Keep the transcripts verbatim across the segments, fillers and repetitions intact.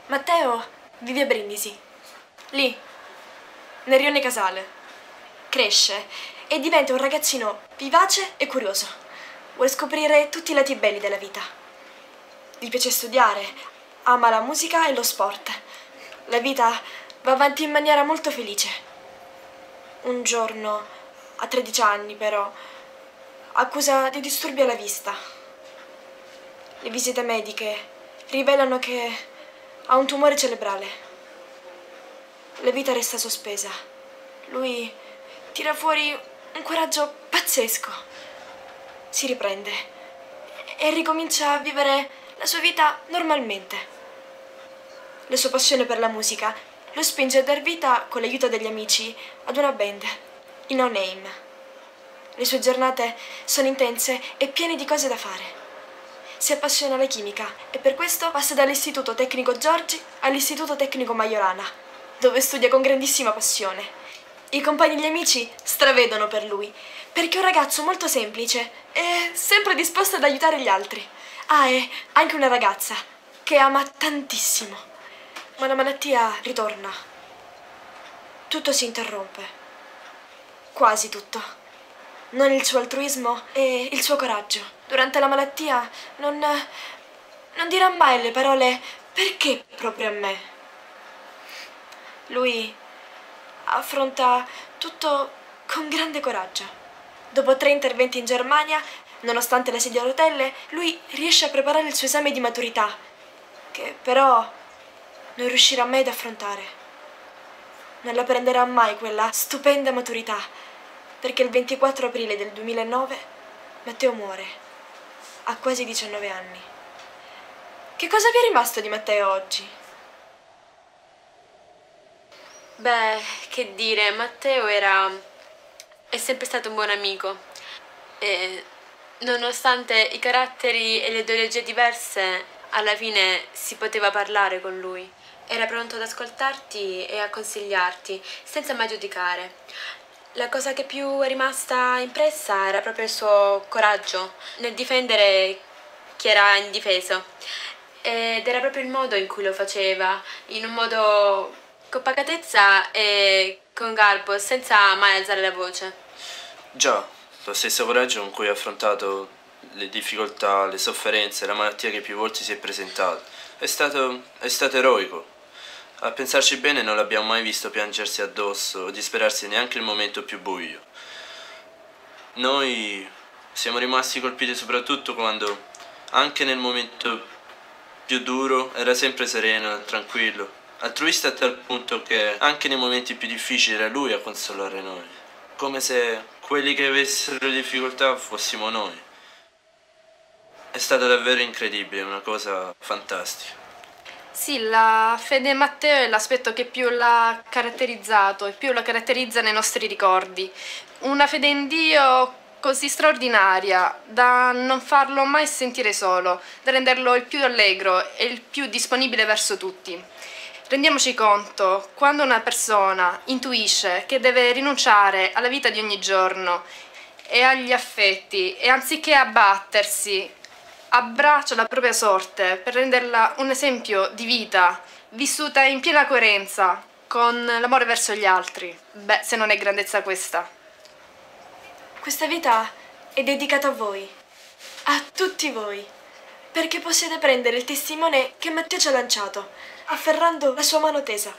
Matteo vive a Brindisi, lì, nel rione Casale. Cresce e diventa un ragazzino vivace e curioso. Vuole scoprire tutti i lati belli della vita. Gli piace studiare, ama la musica e lo sport. La vita va avanti in maniera molto felice. Un giorno, a tredici anni però, accusa di disturbi alla vista. Le visite mediche rivelano che ha un tumore cerebrale. La vita resta sospesa. Lui tira fuori un coraggio pazzesco. Si riprende e ricomincia a vivere la sua vita normalmente. La sua passione per la musica lo spinge a dar vita, con l'aiuto degli amici, ad una band, i No Name. Le sue giornate sono intense e piene di cose da fare. Si appassiona alla chimica e per questo passa dall'Istituto Tecnico Giorgi all'Istituto Tecnico Majorana, dove studia con grandissima passione. I compagni e gli amici stravedono per lui, perché è un ragazzo molto semplice e sempre disposto ad aiutare gli altri. Ah, e anche una ragazza che ama tantissimo. Ma la malattia ritorna. Tutto si interrompe. Quasi tutto. Non il suo altruismo e il suo coraggio. Durante la malattia non, non dirà mai le parole "perché proprio a me?". Lui affronta tutto con grande coraggio. Dopo tre interventi in Germania, nonostante la sedia a rotelle, lui riesce a preparare il suo esame di maturità, che però non riuscirà mai ad affrontare. Non la prenderà mai quella stupenda maturità, perché il ventiquattro aprile del duemilanove Matteo muore, a quasi diciannove anni. Che cosa vi è rimasto di Matteo oggi? Beh, che dire, Matteo era... è sempre stato un buon amico e nonostante i caratteri e le ideologie diverse, alla fine si poteva parlare con lui. Era pronto ad ascoltarti e a consigliarti, senza mai giudicare. La cosa che più è rimasta impressa era proprio il suo coraggio nel difendere chi era indifeso. Ed era proprio il modo in cui lo faceva, in un modo con pacatezza e con garbo, senza mai alzare la voce. Già, lo stesso coraggio con cui ha affrontato le difficoltà, le sofferenze, la malattia che più volte si è presentata. È stato, è stato eroico. A pensarci bene, non l'abbiamo mai visto piangersi addosso o disperarsi neanche il momento più buio. Noi siamo rimasti colpiti soprattutto quando, anche nel momento più duro, era sempre sereno, tranquillo, altruista a tal punto che anche nei momenti più difficili era lui a consolare noi, come se quelli che avessero difficoltà fossimo noi. È stato davvero incredibile, una cosa fantastica. Sì, la fede in Matteo è l'aspetto che più l'ha caratterizzato e più lo caratterizza nei nostri ricordi. Una fede in Dio così straordinaria da non farlo mai sentire solo, da renderlo il più allegro e il più disponibile verso tutti. Rendiamoci conto, quando una persona intuisce che deve rinunciare alla vita di ogni giorno e agli affetti e anziché abbattersi, abbraccia la propria sorte per renderla un esempio di vita, vissuta in piena coerenza con l'amore verso gli altri. Beh, se non è grandezza questa. Questa vita è dedicata a voi, a tutti voi, perché possiate prendere il testimone che Matteo ci ha lanciato, afferrando la sua mano tesa.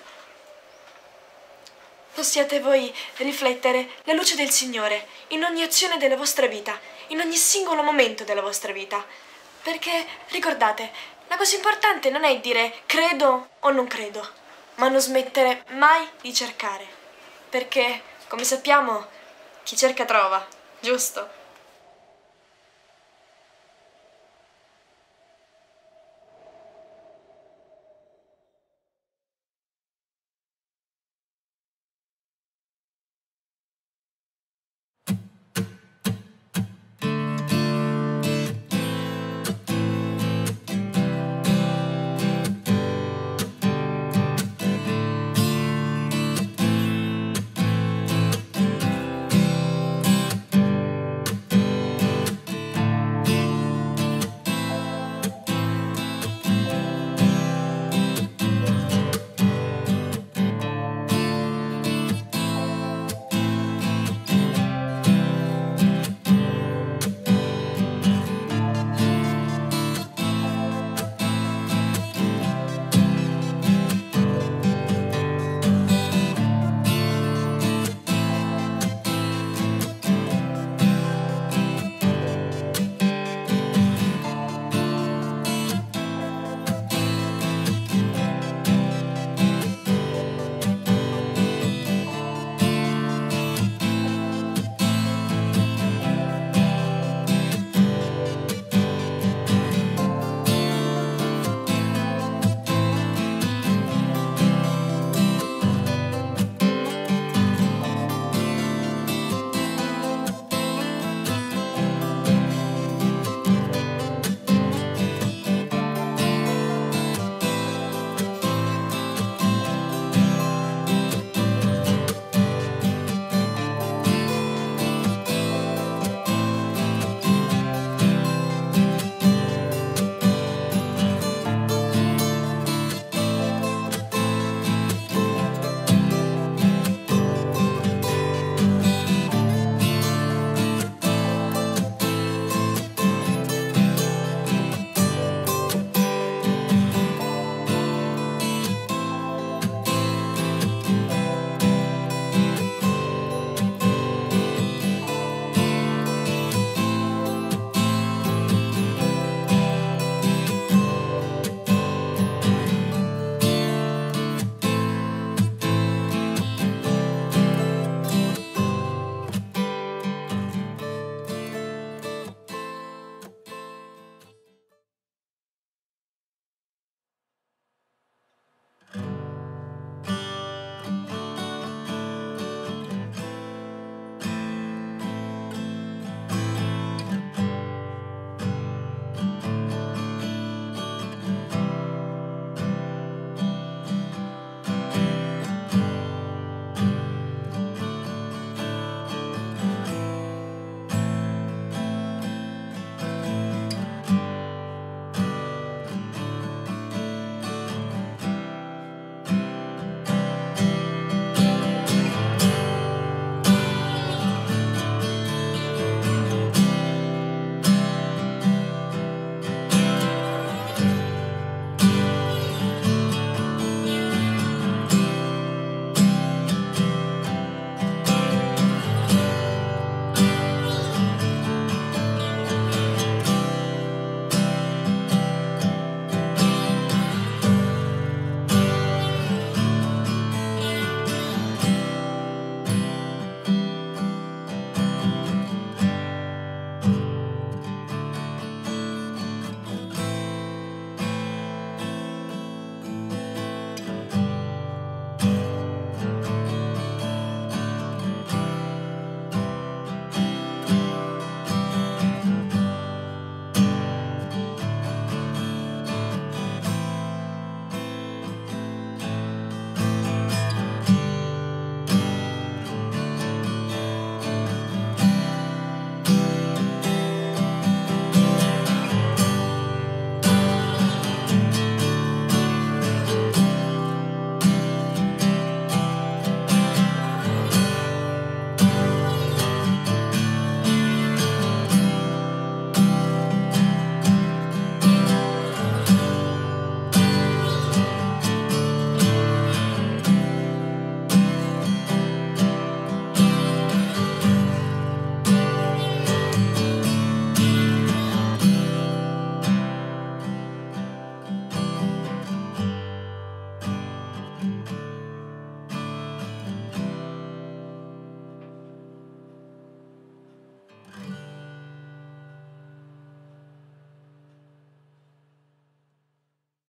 Possiate voi riflettere la luce del Signore in ogni azione della vostra vita, in ogni singolo momento della vostra vita. Perché, ricordate, la cosa importante non è dire credo o non credo, ma non smettere mai di cercare. Perché, come sappiamo, chi cerca trova, giusto?